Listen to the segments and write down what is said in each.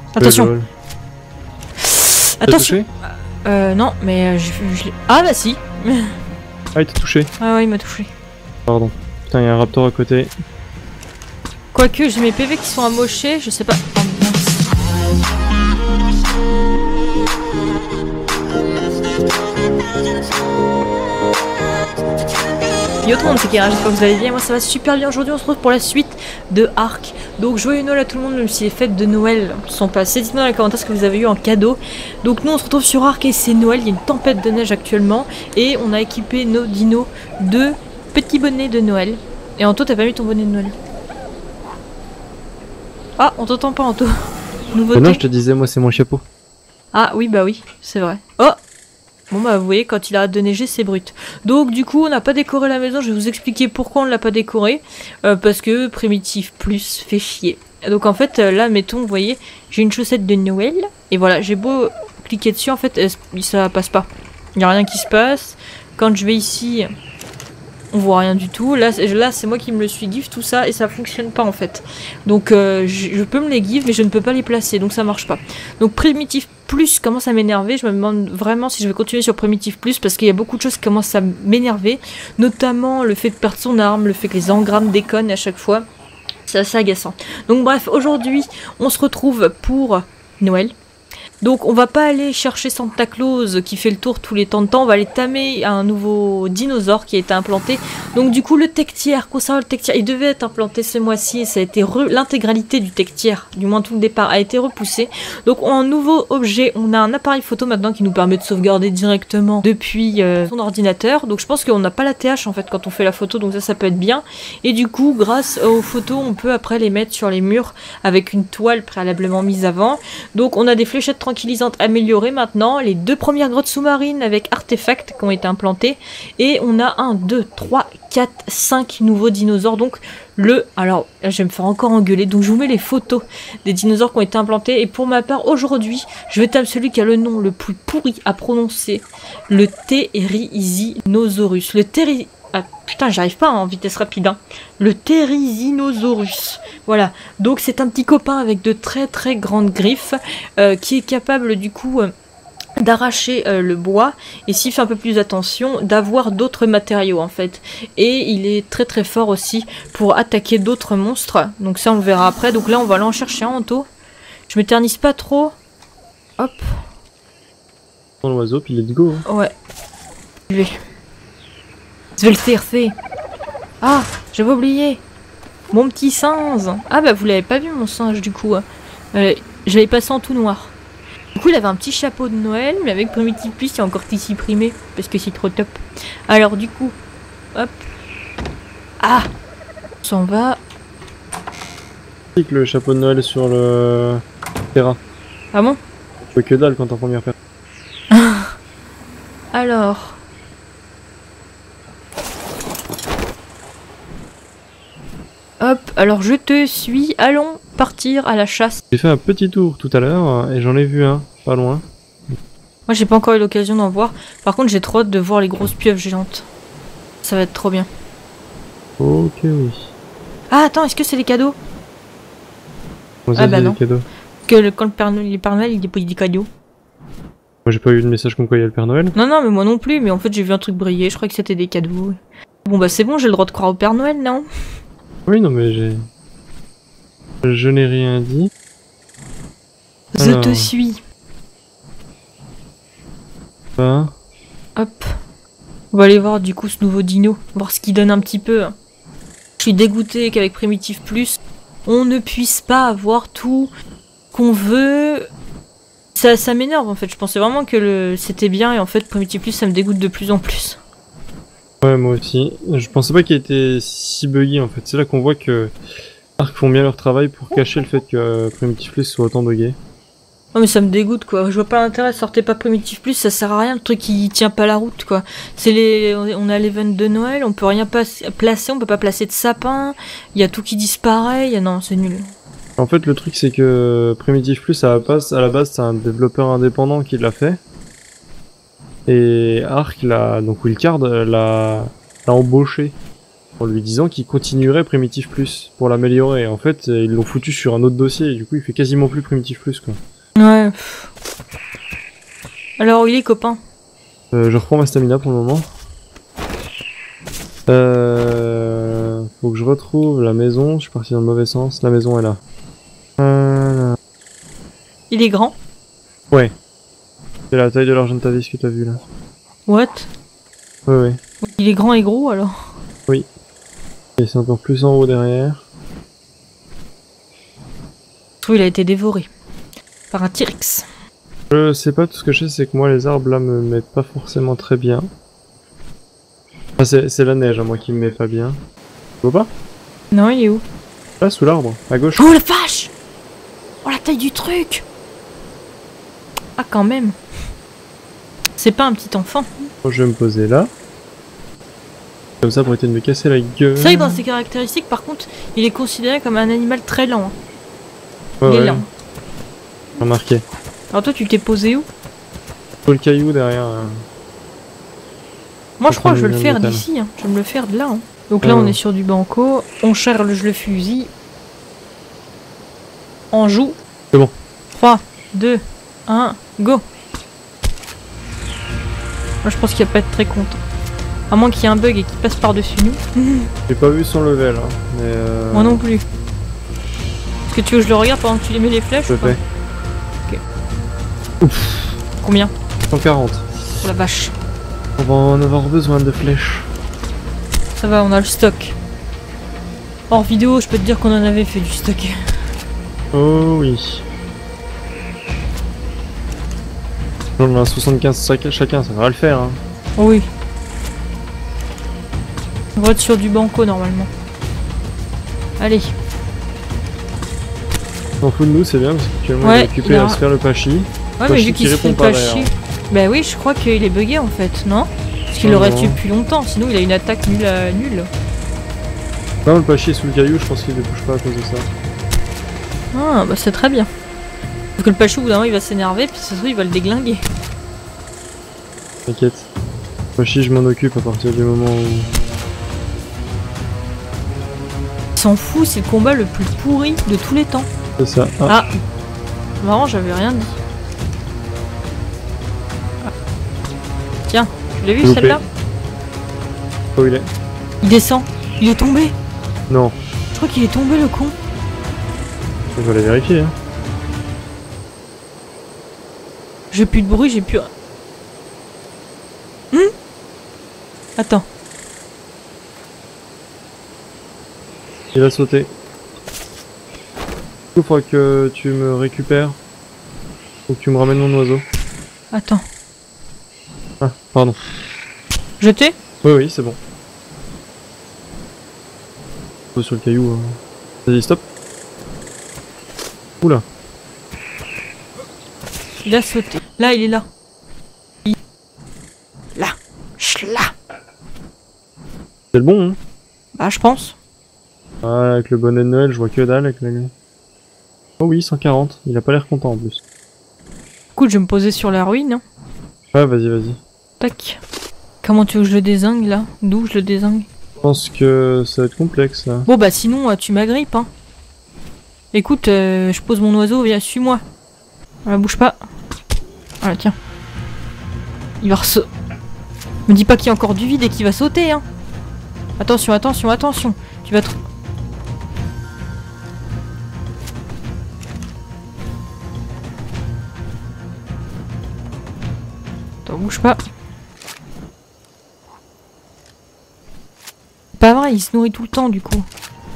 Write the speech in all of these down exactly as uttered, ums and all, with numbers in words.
Attention. Attention. Euh, non, mais je, je l'ai... Ah bah si. Ah, il t'a touché. Ah ouais, il m'a touché. Pardon. Putain, il y a un raptor à côté. Quoique, j'ai mes P V qui sont amochés, je sais pas... Oh, mince. Yo tout le monde, c'est Kira, j'espère que vous allez bien. Moi ça va super bien. Aujourd'hui on se retrouve pour la suite de Ark. Donc joyeux Noël à tout le monde, même si les fêtes de Noël sont passées. Dites-moi dans les commentaires ce que vous avez eu en cadeau. Donc nous on se retrouve sur Ark et c'est Noël. Il y a une tempête de neige actuellement. Et on a équipé nos dinos de petits bonnets de Noël. Et Anto, t'as pas mis ton bonnet de Noël? Ah, on t'entend pas Anto. Nouveauté. Oh non, je te disais, moi c'est mon chapeau. Ah oui, bah oui, c'est vrai. Oh! Bon bah vous voyez, quand il arrête de neiger, c'est brut. Donc du coup, on n'a pas décoré la maison, je vais vous expliquer pourquoi on ne l'a pas décoré. Euh, parce que Primitive Plus fait chier. Donc en fait, là, mettons, vous voyez, j'ai une chaussette de Noël. Et voilà, j'ai beau cliquer dessus, en fait, ça passe pas. Il n'y a rien qui se passe. Quand je vais ici, on voit rien du tout. Là, là c'est moi qui me le suis give, tout ça, et ça fonctionne pas en fait. Donc euh, je, je peux me les give, mais je ne peux pas les placer, donc ça marche pas. Donc Primitive Plus commence à m'énerver. Je me demande vraiment si je vais continuer sur Primitive Plus, parce qu'il y a beaucoup de choses qui commencent à m'énerver. Notamment le fait de perdre son arme, le fait que les engrammes déconnent à chaque fois. C'est assez agaçant. Donc bref, aujourd'hui, on se retrouve pour Noël. Donc on va pas aller chercher Santa Claus qui fait le tour tous les temps de temps, on va aller tamer un nouveau dinosaure qui a été implanté. Donc du coup le tech tier, concernant le tech tier, il devait être implanté ce mois-ci et ça a été l'intégralité du tech tier, du moins tout le départ a été repoussé. Donc en nouveau objet, on a un appareil photo maintenant qui nous permet de sauvegarder directement depuis euh, son ordinateur. Donc je pense qu'on n'a pas la T H en fait quand on fait la photo, donc ça ça peut être bien. Et du coup grâce aux photos on peut après les mettre sur les murs avec une toile préalablement mise avant. Donc on a des fléchettes tranquillisantes améliorées maintenant, les deux premières grottes sous-marines avec artefacts qui ont été implantés, et on a un, deux, trois, quatre, cinq nouveaux dinosaures. Donc le, alors là je vais me faire encore engueuler, donc je vous mets les photos des dinosaures qui ont été implantés, et pour ma part aujourd'hui je vais taper celui qui a le nom le plus pourri à prononcer, le Therizinosaurus. Le Theri... Ah putain, j'arrive pas en vitesse rapide, hein. Le Therizinosaurus. Voilà, donc c'est un petit copain avec de très très grandes griffes euh, qui est capable du coup euh, d'arracher euh, le bois, et s'il fait un peu plus attention, d'avoir d'autres matériaux en fait. Et il est très très fort aussi pour attaquer d'autres monstres, donc ça on le verra après. Donc là on va aller en chercher un Anto. Je m'éternise pas trop. Hop. Dans l'oiseau, puis let's go. Hein. Ouais. Je vais... Je vais le cercer. Ah, j'avais oublié. Mon petit singe. Ah bah vous l'avez pas vu mon singe du coup. Euh, je l'avais passé en tout noir. Du coup il avait un petit chapeau de Noël, mais avec Primitive Plus il est encore ici primé, parce que c'est trop top. Alors du coup, hop. Ah, on s'en va. Le chapeau de Noël sur le terrain. Ah bon? Tu vois que dalle quand t'es en première personne. Alors... Hop, alors je te suis, allons partir à la chasse. J'ai fait un petit tour tout à l'heure et j'en ai vu un, pas loin. Moi j'ai pas encore eu l'occasion d'en voir. Par contre j'ai trop hâte de voir les grosses pieuvres géantes. Ça va être trop bien. Ok oui. Ah attends, est-ce que c'est les cadeaux? Moi, ah bah non. Cadeaux. Que le, quand le Père Noël, le Père Noël il dépose des cadeaux. Moi j'ai pas eu de message comme quoi il y a le Père Noël. Non non mais moi non plus, mais en fait j'ai vu un truc briller, je crois que c'était des cadeaux. Bon bah c'est bon, j'ai le droit de croire au Père Noël, non? Oui, non, mais j'ai... Je n'ai rien dit. Je Alors... te suis. Bah. Hop. On va aller voir du coup ce nouveau dino, voir ce qu'il donne un petit peu. Je suis dégoûté qu'avec Primitive Plus, on ne puisse pas avoir tout qu'on veut. Ça, ça m'énerve en fait, je pensais vraiment que le... c'était bien, et en fait Primitive Plus ça me dégoûte de plus en plus. Ouais, moi aussi. Je pensais pas qu'il était si buggy en fait. C'est là qu'on voit que Ark font bien leur travail pour cacher le fait que euh, Primitive Plus soit autant bugué. Non mais ça me dégoûte quoi, je vois pas l'intérêt, sortez pas Primitive Plus, ça sert à rien, le truc qui tient pas la route quoi. C'est les... On a l'event de Noël, on peut rien placer, on peut pas placer de sapin, il y a tout qui disparaît, a... non c'est nul. En fait le truc c'est que Primitive Plus à la base, à la base c'est un développeur indépendant qui l'a fait. Et Ark, l'a, donc Wilcard, l'a embauché en lui disant qu'il continuerait Primitif Plus pour l'améliorer. En fait, ils l'ont foutu sur un autre dossier et du coup, il fait quasiment plus Primitif Plus, quoi. Ouais. Alors, il est copain. Euh, je reprends ma stamina pour le moment. Euh... Faut que je retrouve la maison. Je suis parti dans le mauvais sens. La maison est là. Euh... Il est grand. Ouais. C'est la taille de l'Argentavis que t'as vu là. What? Ouais, ouais. Il est grand et gros alors. Oui. Et c'est encore plus en haut derrière. Je trouve qu'il a été dévoré par un T-Rex. Je sais pas, tout ce que je sais c'est que moi les arbres là me mettent pas forcément très bien. Ah, c'est la neige, hein, moi qui me met pas bien. Tu vois pas? Non, il est où? Là, sous l'arbre, à gauche. Oh la vache! Oh la taille du truc! Ah quand même. C'est pas un petit enfant. Je vais me poser là. Comme ça pour éviter de me casser la gueule. C'est vrai que dans ses caractéristiques, par contre, il est considéré comme un animal très lent. Hein. Ouais, il est ouais. lent. Remarqué. Alors toi, tu t'es posé où? Faut le caillou derrière. Euh... Moi, je crois que je vais le le faire métal. d'ici. Hein. Je vais me le faire de là. Hein. Donc là, Ah. on est sur du banco. On charge le fusil. On joue. C'est bon. trois, deux, un, go! Moi, je pense qu'il va pas être très content. À moins qu'il y ait un bug et qu'il passe par-dessus nous. J'ai pas vu son level, hein, mais euh... Moi non plus. Est-ce que tu veux que je le regarde pendant que tu lui mets les flèches Je ou pas? fais. Ok. Combien? cent quarante. Oh la vache. On va en avoir besoin de flèches. Ça va, on a le stock. Hors vidéo, je peux te dire qu'on en avait fait du stock. Oh oui. J'en ai un soixante-quinze chac- chacun, ça va le faire. Hein. Oh oui. On va être sur du banco normalement. Allez. On fout de nous, c'est bien parce que moi Ouais, il est occupé il a- à se faire le pachi. Ouais, mais Pachi vu qui qu'il se fait répond pas pas d'ailleurs. chier. Bah oui, je crois qu'il est bugué en fait, non? Parce qu'il Oh l'aurait non. tué depuis longtemps, sinon il a une attaque nulle à nulle. Non, le pachi est sous le caillou, je pense qu'il ne bouge pas à cause de ça. Ah, bah c'est très bien. Parce que le Pachou, au bout d'un moment, il va s'énerver, puis ça se trouve, il va le déglinguer. T'inquiète. Pachi, je m'en occupe à partir du moment où... Il s'en fout, c'est le combat le plus pourri de tous les temps. C'est ça. Ah, Ah, marrant, j'avais rien dit. Ah. Tiens, tu l'as vu Loupé. celle-là? où il est? Il descend, il est tombé. Non, Je crois qu'il est tombé le con. je vais aller vérifier. Hein. J'ai plus de bruit, j'ai plus... Hum Attends. Il a sauté. Il faudra que tu me récupères. Faut que tu me ramènes mon oiseau. Attends. Ah, pardon. Jeté? Oui, oui, c'est bon. Faut sur le caillou. Hein. Vas-y, stop. Oula. Il a sauté. Là, il est là. Il- Là. Là. C'est le bon, hein. Bah, je pense. Ah, avec le bonnet de Noël, je vois que dalle avec la... Oh oui, cent quarante. Il a pas l'air content en plus. Écoute, je vais me poser sur la ruine. Hein. Ah, vas-y, vas-y. Tac. Comment tu veux que je le dézingue, là? D'où je le dézingue? Je pense que ça va être complexe, là. Bon, bah, sinon, euh, tu m'agrippes, hein. Écoute, euh, je pose mon oiseau, viens, suis-moi. Voilà, bouge pas. Voilà, tiens. Il va ressa... Me dis pas qu'il y a encore du vide et qu'il va sauter, hein. Attention, attention, attention. Tu vas te... Attends, bouge pas. C'est pas vrai, il se nourrit tout le temps, du coup.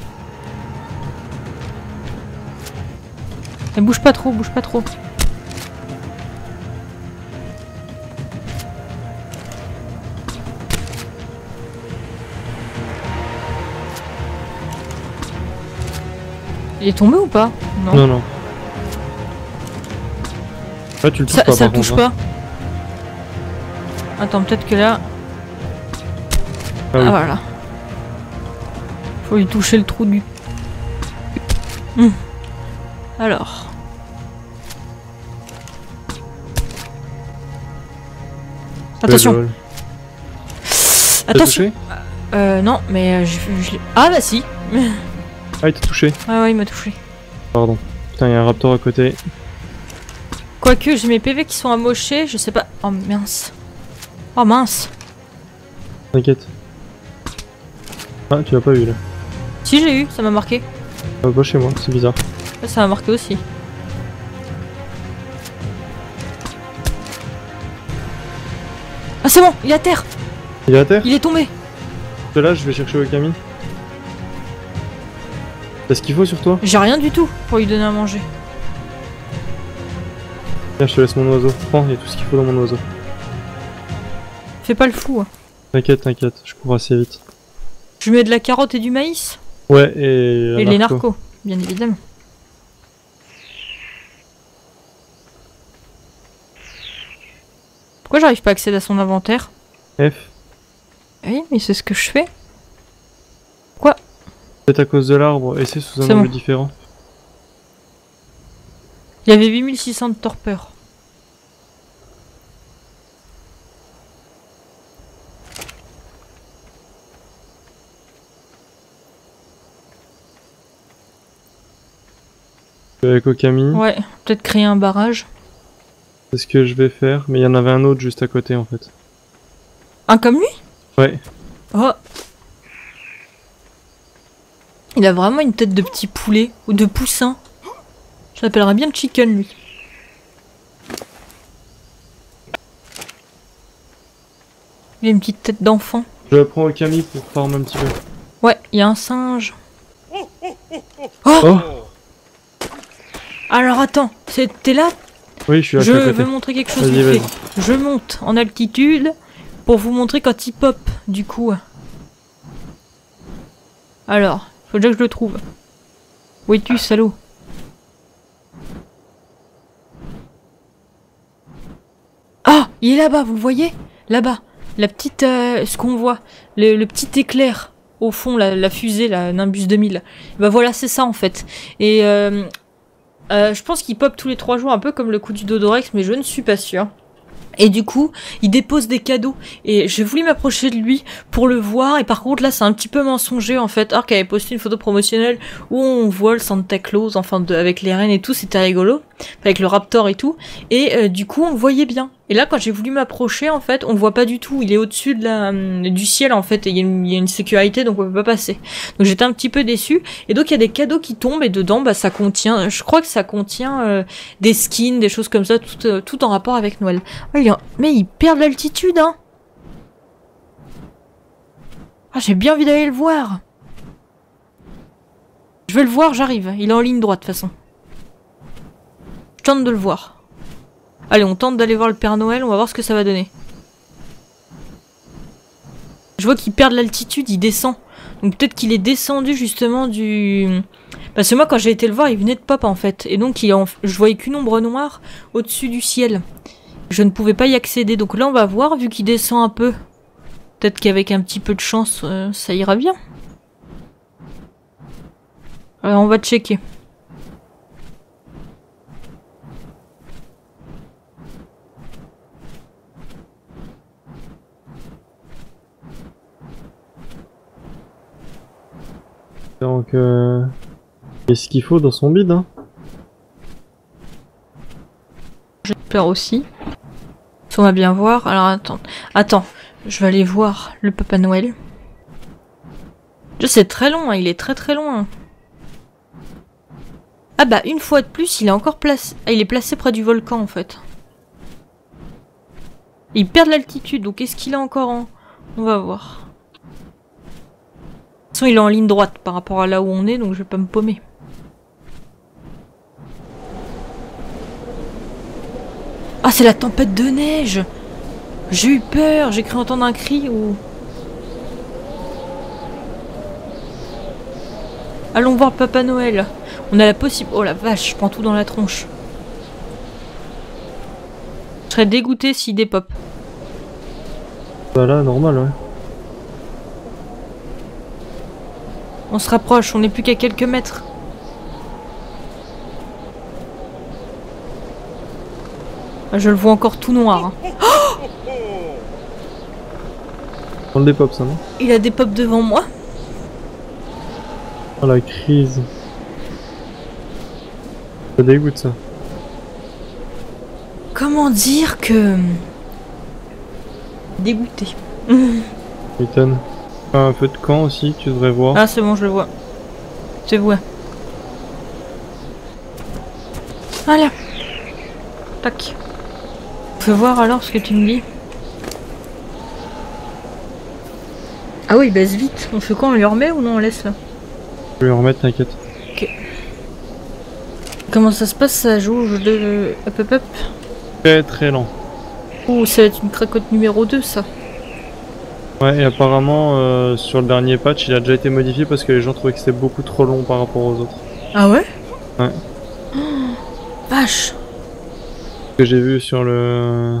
Mais bouge pas trop, bouge pas trop. Il est tombé ou pas? Non. Non, non. Là, tu le touches Ça, pas, ça par touche contre, hein. pas. Attends, peut-être que là... Ah, oui. Ah voilà. Faut lui toucher le trou du... Hum. Alors... Attention. Le lol. T'as Attention. touché Euh, non, mais euh, je, je l'ai- Ah bah si. Ah, il t'a touché. Ah ouais, il m'a touché. Pardon. Putain, il y a un raptor à côté. Quoique, j'ai mes P V qui sont amochés, je sais pas... Oh mince. Oh mince. T'inquiète. Ah, tu l'as pas eu là. Si, j'ai eu, ça m'a marqué. Ah, pas chez moi, c'est bizarre. Ça m'a marqué aussi. Ah c'est bon, il est à terre. Il est à terre? Il est tombé. De là, je vais chercher Okami. T'as ce qu'il faut sur toi? J'ai rien du tout pour lui donner à manger. Tiens, je te laisse mon oiseau. Prends, il y a tout ce qu'il faut dans mon oiseau. Fais pas le fou. Hein. T'inquiète, t'inquiète, je cours assez vite. Je mets de la carotte et du maïs. Ouais, et... Et les narcos, bien évidemment. Pourquoi j'arrive pas à accéder à son inventaire? F. Oui, mais c'est ce que je fais. Quoi? C'est à cause de l'arbre, et c'est sous un C'est angle bon. différent. Il y avait huit mille six cents de torpeur. Avec Okami, Ouais, peut-être créer un barrage. c'est ce que je vais faire, mais il y en avait un autre juste à côté en fait. Un comme lui? Ouais. Oh. Il a vraiment une tête de petit poulet ou de poussin. Je l'appellerais bien chicken lui. Il a une petite tête d'enfant. Je prends Okami pour farm un petit peu. Ouais, il y a un singe. Oh, Oh! alors attends, c'est- t'es là? Oui, je suis là, Je je suis à côté. veux montrer quelque chose Vas-y, vite vas-y. fait. Je monte en altitude pour vous montrer quand il pop, du coup. Alors, faut déjà que je le trouve. Où es-tu, salaud? Ah, il est là-bas, vous le voyez? Là-bas. La petite... euh, ce qu'on voit. Le, le petit éclair. Au fond, la, la fusée, la Nimbus deux mille. Bah voilà, c'est ça en fait. Et euh, euh, je pense qu'il pop tous les trois jours, un peu comme le coup du Dodorex, mais je ne suis pas sûre. Et du coup, il dépose des cadeaux. Et j'ai voulu m'approcher de lui pour le voir. Et par contre, là, c'est un petit peu mensonger, en fait. Ark avait posté une photo promotionnelle où on voit le Santa Claus, enfin, de, avec les reines et tout. C'était rigolo. Avec le Raptor et tout. Et euh, du coup, on le voyait bien. Et là, quand j'ai voulu m'approcher, en fait, on le voit pas du tout. Il est au-dessus de la, du ciel, en fait. Et il y, a une, il y a une sécurité, donc on peut pas passer. Donc j'étais un petit peu déçue. Et donc, il y a des cadeaux qui tombent. Et dedans, bah, ça contient... Je crois que ça contient euh, des skins, des choses comme ça. Tout, euh, tout en rapport avec Noël. Oh, il est en... Mais il perd de l'altitude, hein. Ah, j'ai bien envie d'aller le voir. Je vais le voir, j'arrive. Il est en ligne droite, de toute façon. Je tente de le voir. Allez, on tente d'aller voir le Père Noël, on va voir ce que ça va donner. Je vois qu'il perd de l'altitude, il descend. Donc peut-être qu'il est descendu justement du... Parce que moi, quand j'ai été le voir, il venait de pop, en fait. Et donc, il en... je voyais qu'une ombre noire au-dessus du ciel. Je ne pouvais pas y accéder. Donc là, on va voir, vu qu'il descend un peu. Peut-être qu'avec un petit peu de chance, euh, ça ira bien. Alors, on va checker. Donc, euh... il y a ce qu'il faut dans son bide, hein. J'espère aussi. On va bien voir. Alors attends, attends, je vais aller voir le Papa Noël. C'est très long, hein. Il est très très loin. Ah bah une fois de plus, il est encore placé. Ah, il est placé près du volcan en fait. Il perd de l'altitude, donc est-ce qu'il est encore en... On va voir. De toute façon, il est en ligne droite par rapport à là où on est, donc je vais pas me paumer. Ah, c'est la tempête de neige! J'ai eu peur, j'ai cru entendre un cri ou... Allons voir le Papa Noël. On a la possibilité... Oh la vache, je prends tout dans la tronche. Je serais dégoûté s'il dépop. Bah là, normal, ouais. On se rapproche, on n'est plus qu'à quelques mètres. Je le vois encore tout noir. Hein. Oh, On le dépop ça, non? Il a des pops devant moi. Oh la crise. Ça dégoûte ça. Comment dire que... Dégoûté. M'étonne. Un feu de camp aussi, tu devrais voir. Ah c'est bon, je le vois. Je vois. Voilà. Tac. Fais voir alors ce que tu me dis. Ah oui, il baisse vite. On fait quoi? On lui remet ou non on laisse là? Je vais lui remettre, t'inquiète. Ok. Comment ça se passe? Ça joue de... Hop hop hop. Très très lent. Oh, ça va être une cracotte numéro deux ça. Ouais, et apparemment euh, sur le dernier patch il a déjà été modifié parce que les gens trouvaient que c'était beaucoup trop long par rapport aux autres. Ah ouais? Ouais. Oh, vache. Ce que j'ai vu sur le...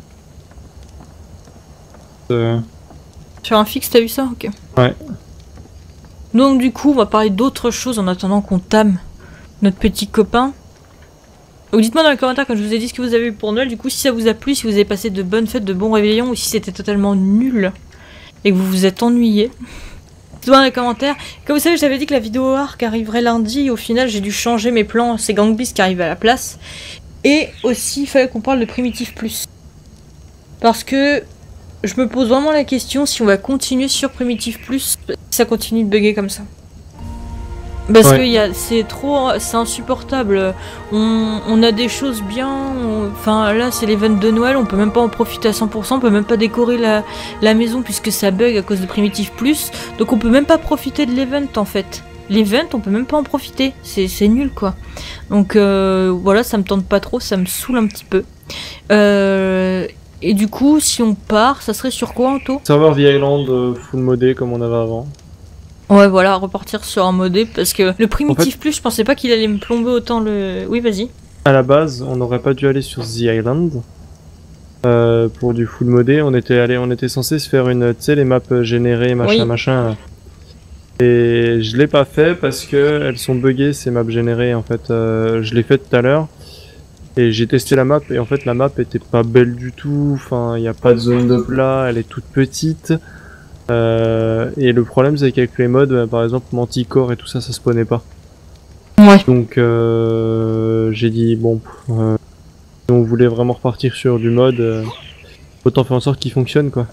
Euh... Sur un fixe, t'as vu ça? Ok. Ouais. Donc du coup, on va parler d'autre chose en attendant qu'on tame notre petit copain. Donc dites-moi dans les commentaires quand je vous ai dit ce que vous avez eu pour Noël, du coup si ça vous a plu, si vous avez passé de bonnes fêtes, de bons réveillons, ou si c'était totalement nul et que vous vous êtes ennuyé. Dites-moi dans les commentaires. Comme vous savez, j'avais dit que la vidéo arc arriverait lundi, et au final j'ai dû changer mes plans, c'est Gang Beasts qui arrive à la place. Et aussi, il fallait qu'on parle de Primitive Plus. Parce que je me pose vraiment la question si on va continuer sur Primitive Plus, si ça continue de bugger comme ça. Parce Ouais. que y a, c'est trop, c'est insupportable. On, on a des choses bien. on- Enfin là, c'est l'event de Noël, on peut même pas en profiter à cent pour cent, on peut même pas décorer la, la maison puisque ça bug à cause de Primitive Plus. Donc on peut même pas profiter de l'event en fait. L'event, on peut même pas en profiter. C'est c'est nul quoi. Donc euh, voilà, ça me tente pas trop, ça me saoule un petit peu. Euh, et du coup, si on part, ça serait sur quoi en taux? Serveur The Island euh, full modé comme on avait avant. Ouais, voilà, repartir sur un modé parce que le Primitive En fait- Plus, je pensais pas qu'il allait me plomber autant le. Oui, vas-y. À la base, on n'aurait pas dû aller sur The Island euh, pour du full modé. On était allé, on était censé se faire une, tu sais, les maps générées, machin, Oui. machin. Là. Et je l'ai pas fait parce que elles sont buggées ces maps générées. En fait, euh, je l'ai fait tout à l'heure et j'ai testé la map et en fait la map était pas belle du tout. Enfin, il y a pas de zone de plat, elle est toute petite. Euh, et le problème c'est qu'avec les mods, euh, par exemple Manticore et tout ça, ça spawnait pas. Ouais. Donc euh, j'ai dit bon, euh, si on voulait vraiment repartir sur du mode, euh, autant faire en sorte qu'il fonctionne quoi.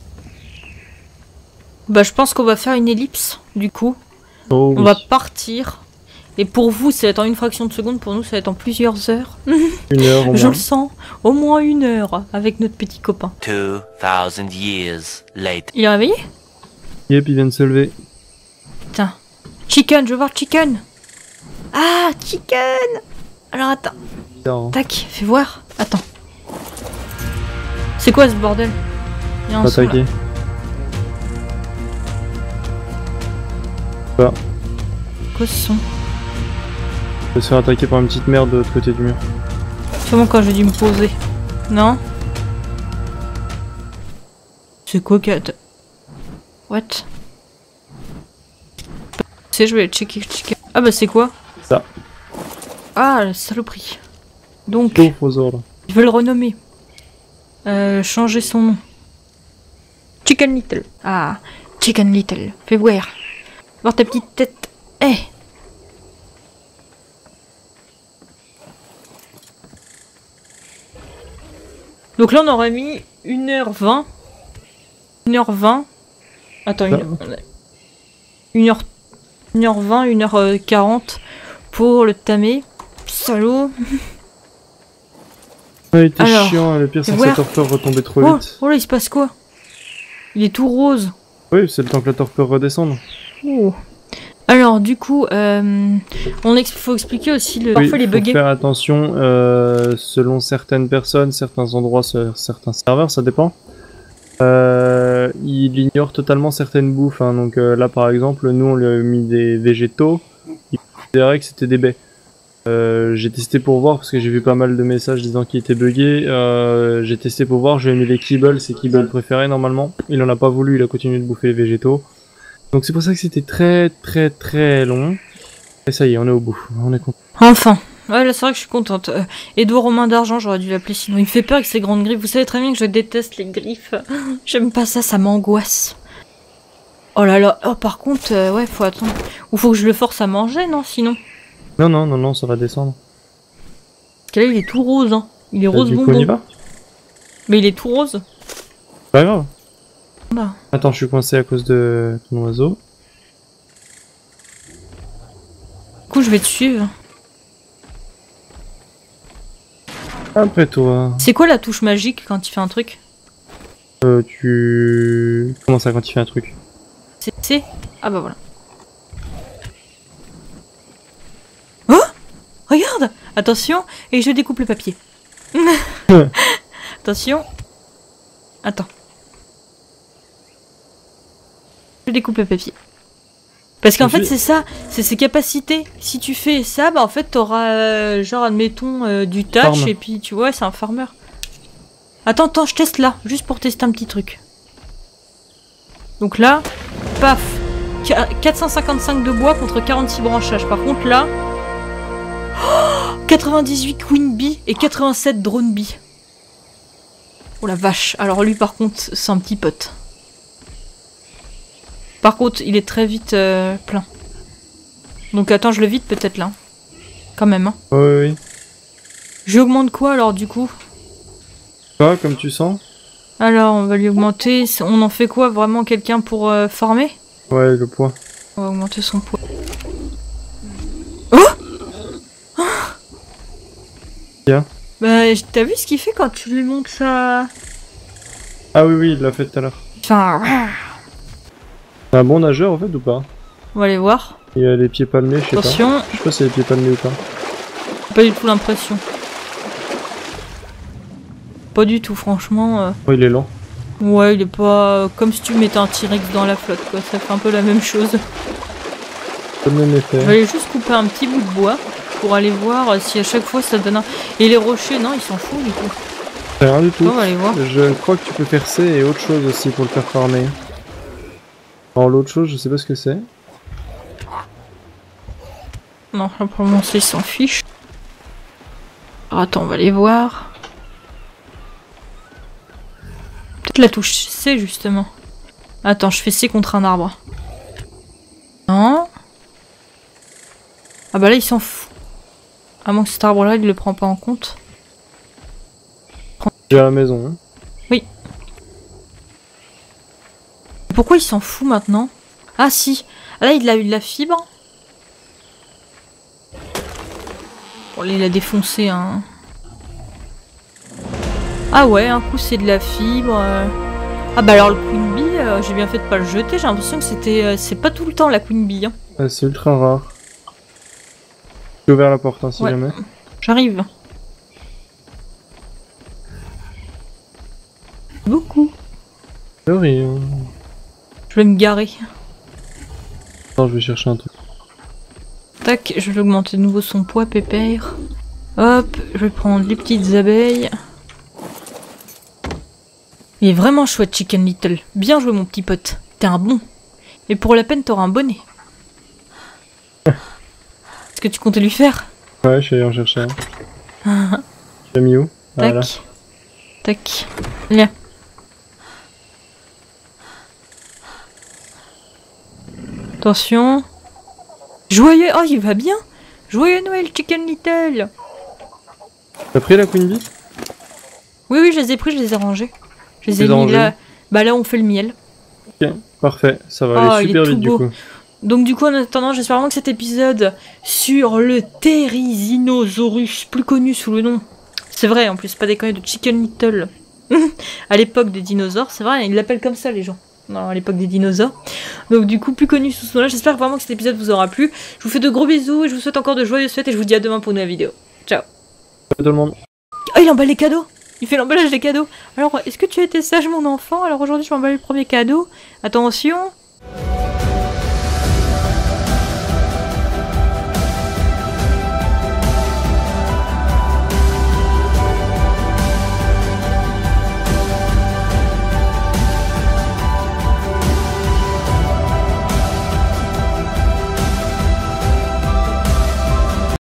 Bah, je pense qu'on va faire une ellipse, du coup. Oh, On oui. va partir. Et pour vous, ça va être en une fraction de seconde. Pour nous, ça va être en plusieurs heures. Une heure au Je moins. le sens. Au moins une heure avec notre petit copain. Two thousand years later. Il est réveillé? Yep, il vient de se lever. Tiens. Chicken, je veux voir Chicken. Ah, Chicken. Alors attends. Bizarre, hein. Tac, fais voir. Attends. C'est quoi ce bordel? Il y a un son, là. Attaqué. Quoi ce son? On peut se faire attaquer par une petite merde de l'autre côté du mur. C'est bon quand j'ai dû me poser. Non? C'est quoi que... What? C'est je vais checker, checker. Ah bah c'est quoi? Ça. Ah la saloperie. Donc, Sauf aux ordres. je vais le renommer. Euh, changer son nom. Chicken Little. Ah, Chicken Little. Fais voir. Voir ta petite tête. Eh. Donc là on aurait mis une heure vingt. une heure vingt. Attends, une heure... une heure vingt, une heure quarante pour le tamer. Salaud. Ah, il était Alors, chiant, le pire c'est que ouais. sa torpeur retombait trop Oh, vite. oh là il se passe quoi? Il est tout rose. Oui, c'est le temps que la torpeur redescende. Oh. Alors du coup, euh, on ex faut expliquer aussi le... Oui, Parfois les faut buggés. faire attention, euh, selon certaines personnes, certains endroits, sur certains serveurs, ça dépend. Euh, il ignore totalement certaines bouffes, hein, donc euh, là par exemple, nous on lui a mis des végétaux, il considérait que c'était des baies. Euh, j'ai testé pour voir parce que j'ai vu pas mal de messages disant qu'il était buggé. Euh, j'ai testé pour voir, j'ai mis les kibbles, ses kibbles préférés normalement. Il en a pas voulu, il a continué de bouffer les végétaux. Donc c'est pour ça que c'était très très très long. Et ça y est, on est au bout, on est content. Enfin. Ouais, là c'est vrai que je suis contente. Euh, Edouard Romain d'Argent, j'aurais dû l'appeler sinon. Il me fait peur avec ses grandes griffes. Vous savez très bien que je déteste les griffes. J'aime pas ça, ça m'angoisse. Oh là là, oh par contre, euh, ouais, faut attendre. Ou faut que je le force à manger, non, sinon. Non, non, non, non, ça va descendre. Parce que là, il est tout rose, hein. Il est Euh, rose du coup, on y bonbon. va? Mais il est tout rose. Pas grave. Bah. Attends, je suis coincé à cause de ton oiseau. Du coup, je vais te suivre. Après toi, C'est quoi la touche magique quand il fait un truc? euh, tu... Comment ça quand tu fais un truc? C'est C. Ah bah voilà. Oh! Regarde! Attention, et je découpe le papier. Attention. Attends. Je découpe le papier. Parce qu'en Je- fait, c'est ça, c'est ses capacités. Si tu fais ça, bah en fait, t'auras, euh, genre, admettons, euh, du touch, Farm. et puis, tu vois, c'est un farmer. Attends, attends, je teste là, juste pour tester un petit truc. Donc là, paf, Qu- quatre cent cinquante-cinq de bois contre quarante-six branchages. Par contre, là, oh, quatre-vingt-dix-huit queen bee et quatre-vingt-sept drone bee. Oh la vache. Alors lui, par contre, c'est un petit pote. Par contre, il est très vite euh, plein. Donc attends, je le vide peut-être là. Quand même, hein. Oui, oui, oui. J'augmente quoi alors du coup? Toi, comme tu sens? Alors, on va lui augmenter. On en fait quoi vraiment quelqu'un pour euh, farmer? Ouais, le poids. On va augmenter son poids. Oh! Bien. Bah, t'as vu ce qu'il fait quand tu lui montres ça? Ah oui, oui, il l'a fait tout à l'heure. Enfin, C'est un bon nageur en fait ou pas? on va aller voir. Il a les pieds palmés, je sais pas. Attention, Je sais pas si c'est les pieds palmés ou pas. pas du tout l'impression. Pas du tout, franchement. euh, Oh, il est lent. Ouais, il est pas comme si tu mettais un T-Rex dans la flotte, quoi. Ça fait un peu la même chose. Pas le même effet. Je vais aller juste couper un petit bout de bois pour aller voir euh, si à chaque fois ça donne un. Et les rochers, non, ils s'en foutent du coup. C'est rien du tout. On va aller voir. Je crois que tu peux faire C et autre chose aussi pour le faire farmer. Alors l'autre chose, je sais pas ce que c'est. Non, là, pour le moment, ils s'en fichent. Alors, attends, on va aller voir. Peut-être la touche C, justement. Attends, je fais C contre un arbre. Non. Ah bah là, il s'en fout. À moins que cet arbre-là, il le prend pas en compte. J'ai à la maison. Hein. Pourquoi il s'en fout maintenant? Ah si. Ah, là, il a eu de la fibre. Bon, là, il a défoncé, hein. Ah ouais, un coup, c'est de la fibre. euh. Ah bah alors, le Queen Bee, euh, j'ai bien fait de pas le jeter. J'ai l'impression que c'était... euh, c'est pas tout le temps, la Queen Bee, hein. Ah, c'est ultra rare. J'ai ouvert la porte hein, si Ouais. jamais. J'arrive. Beaucoup. De rien. Je vais me garer. Attends, je vais chercher un truc. Tac, je vais augmenter de nouveau son poids, pépère. Hop, je vais prendre les petites abeilles. Il est vraiment chouette, Chicken Little. Bien joué, mon petit pote. T'es un bon. Et pour la peine, t'auras un bonnet. Est-ce que tu comptais lui faire? Ouais, je suis allé en chercher un. Tu l'as mis où? Tac. Voilà. Tac. Là. Attention. Joyeux... Oh, il va bien. Joyeux Noël, Chicken Little. T'as pris la Queen Bee? Oui, oui, je les ai pris, je les ai rangés. Je les Tu ai les as mis rangés là. Bah là, on fait le miel. Ok, parfait. Ça va Oh, aller il super est tout vite beau. du coup. Donc du coup, en attendant, j'espère vraiment que cet épisode sur le Therizinosaurus, plus connu sous le nom... C'est vrai, en plus, pas déconner, de Chicken Little. À l'époque des dinosaures, c'est vrai, ils l'appellent comme ça, les gens. Non, à l'époque des dinosaures. Donc du coup, plus connu sous ce nom-là. J'espère vraiment que cet épisode vous aura plu. Je vous fais de gros bisous, et je vous souhaite encore de joyeuses fêtes, et je vous dis à demain pour une nouvelle vidéo. Ciao. Salut tout le monde. Oh, il emballe les cadeaux. Il fait l'emballage des cadeaux. Alors, est-ce que tu as été sage, mon enfant? Alors aujourd'hui, je vais emballer le premier cadeau. Attention.